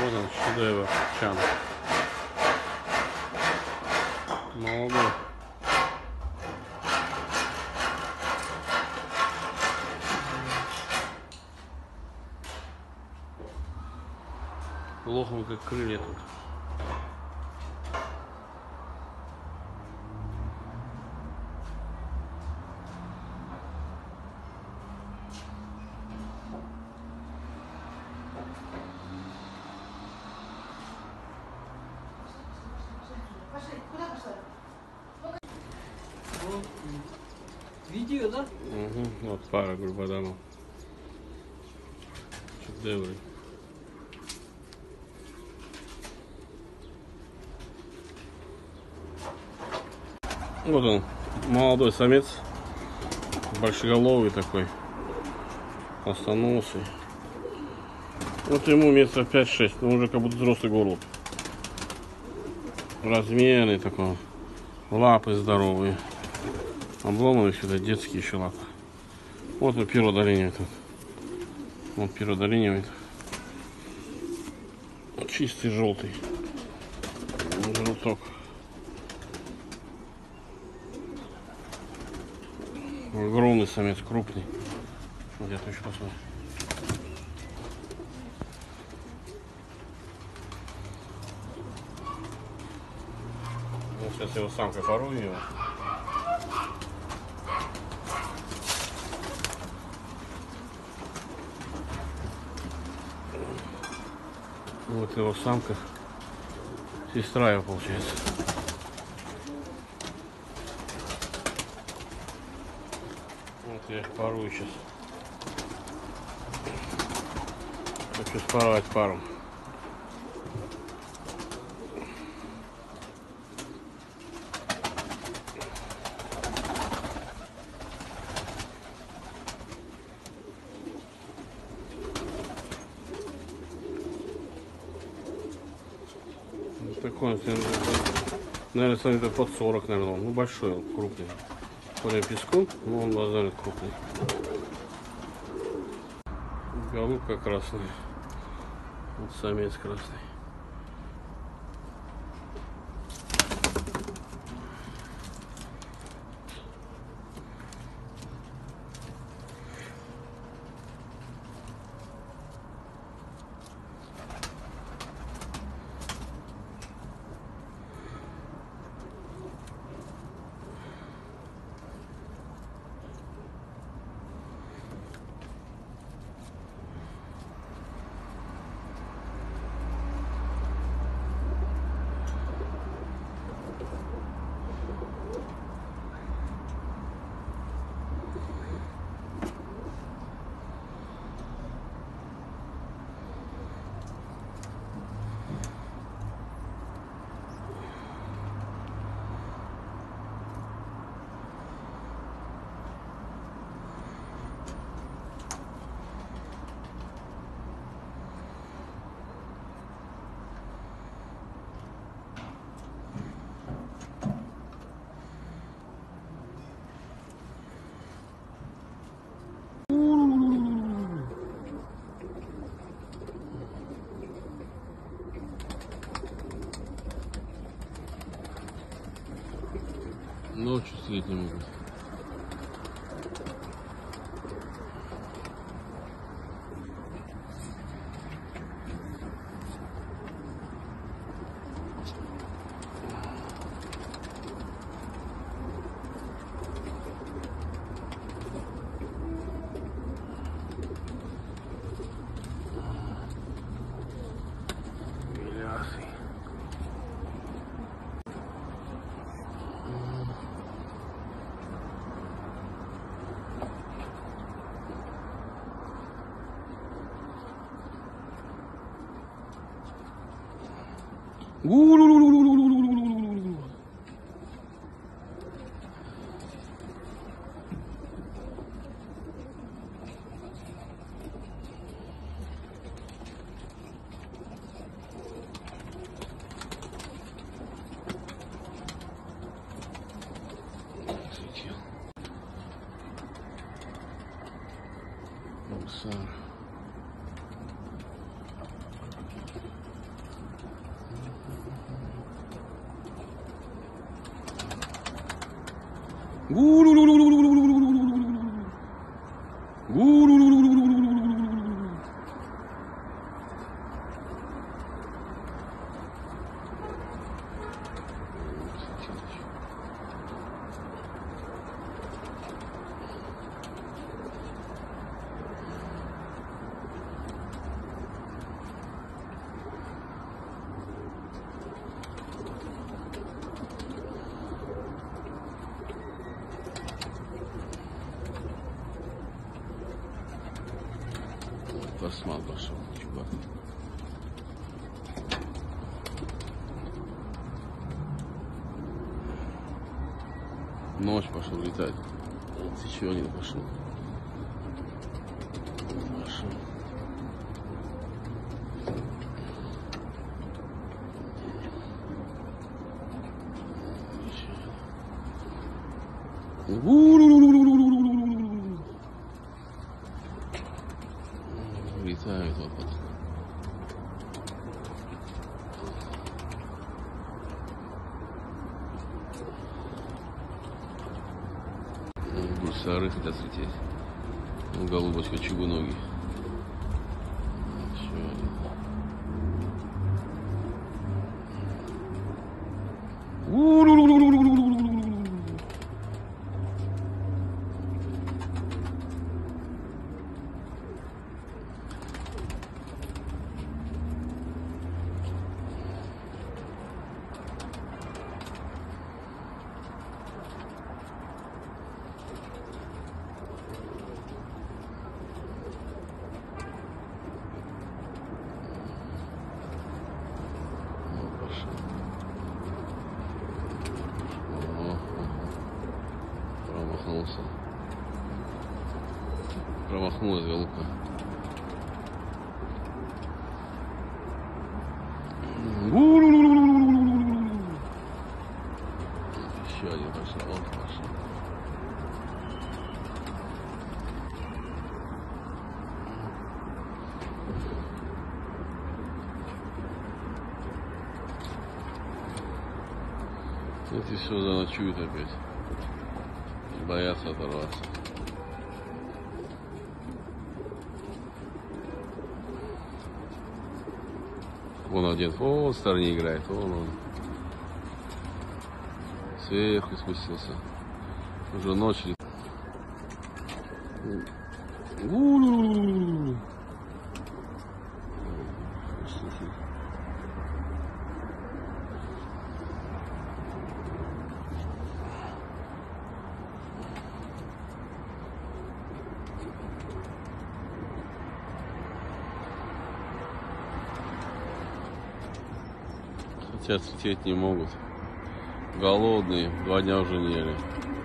Вот он, шедевр, чан. Молодой. Лохом как крылья тут. Видео, да? Угу, вот пара гульбадамов. Шедевры. Вот он, молодой самец, большеголовый такой, остроносый. Вот ему метров 5-6, но уже как будто взрослый голубь. Размерный такой, лапы здоровые. Обломанные сюда, детские еще лапы. Вот он перодолинивый тут. Вот перодолинивый. Чистый желтый. Желток. Огромный самец, крупный. Где-то еще посмотрим. Вот сейчас его самкой порую его. Вот его самка. Сестра его получается. Вот я их порую сейчас. Хочу спаровать пару. Вот такой, наверное, сантиметров под 40, наверное, ну большой, он, крупный. По песку, но он наверное крупный. Голубка красная. Вот самец красный. Ночью сидеть не могут. Космал пошел, чувак. Ночь пошел летать. Еще один пошел. Пошел. Летает вот. Гусары хотят слететь. Ну, голубочка, чугуноги. Еще один. Промахнулась голубка. Еще один пошел, вот пошел. Эти все заночуют опять. Боятся оторваться. Вон один, в стороне играет, вон он. Сверху спустился. Уже ночь. Хотят слететь, не могут. Голодные, 2 дня уже не ели.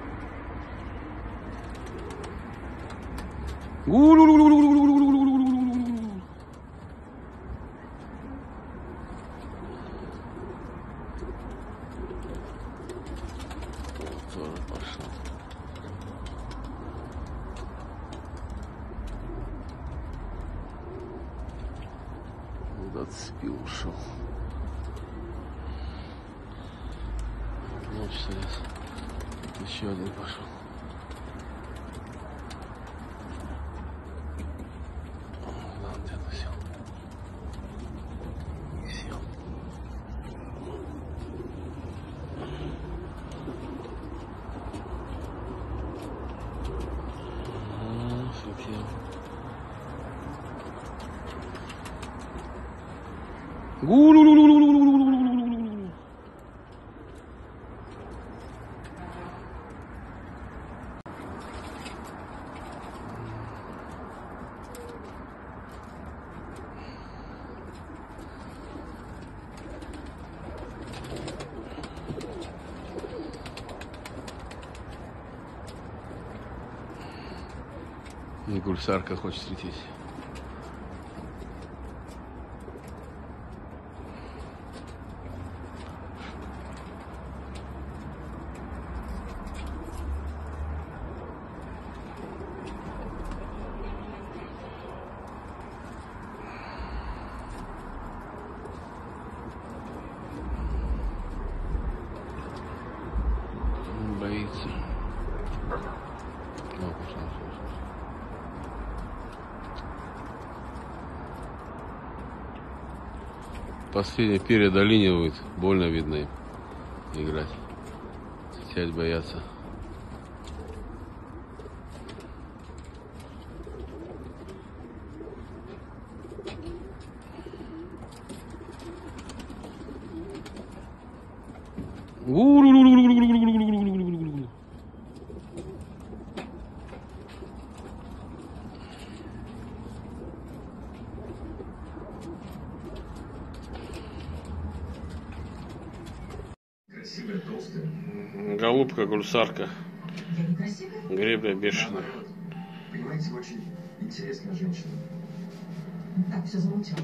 Тоже пошел. Куда-то спил, ушел. Ночь сейчас. Еще один пошел. Да, где-то сел. Не сел. Слетел. Гульсарка хочет слететь. Боится. последние перья долинивают. Больно видно им играть. Сидеть боятся. Голубка, гусарка. Гребля бешеная. Понимаете, очень интересная женщина. Так, все замолчал.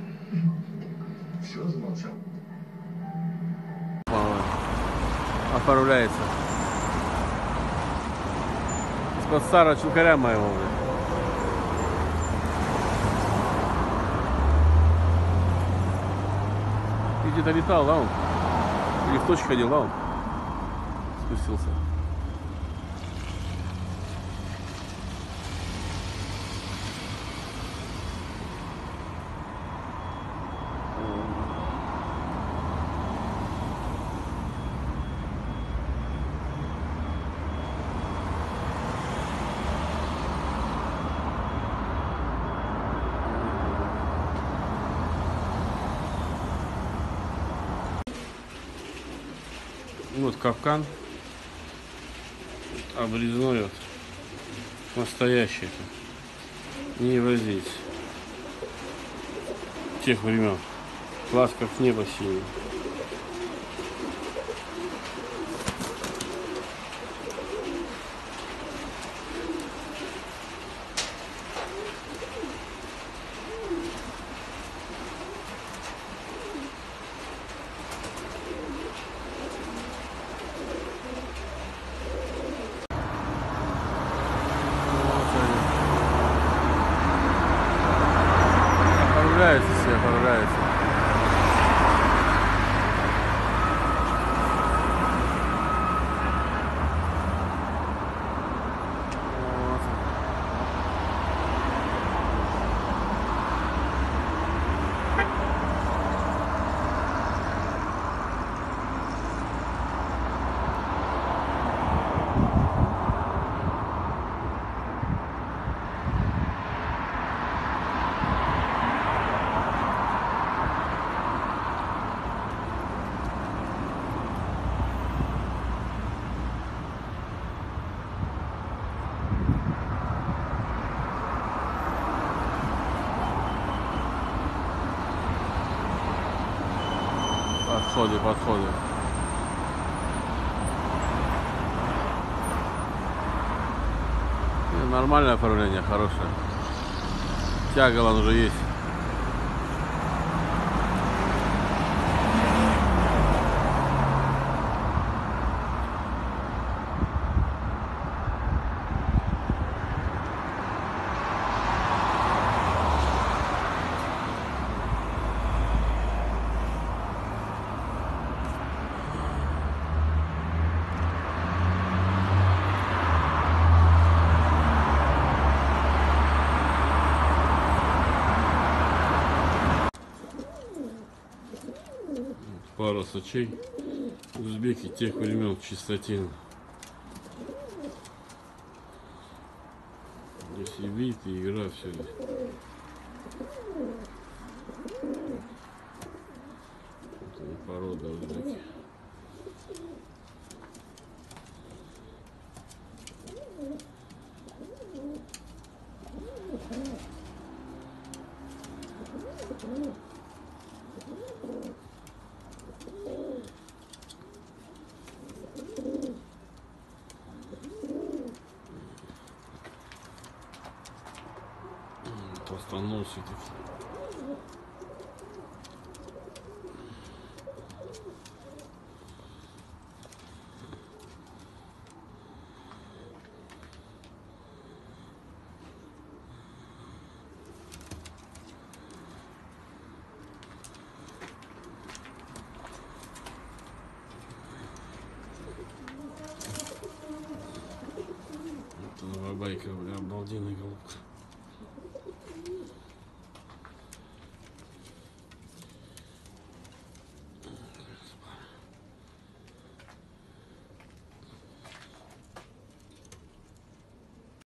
Все замолчал. Оформляется. Из-под старого чукаря моего. И где-то летал, да он? Или в точке ходил, да он? Спустился. Вот капкан обрезной, вот, настоящий, не возить тех времен, глаз как небо синее. Оформляется, все оформляется. Вот. Подходы. Нормальное оформление, хорошее. Тяга он уже есть. Пара сачей. Узбеки тех времен в чистоте. Здесь и вид, и игра, все здесь. Это порода узбеки. Толстоносики. Это новая байка, бля, обалденная голубка.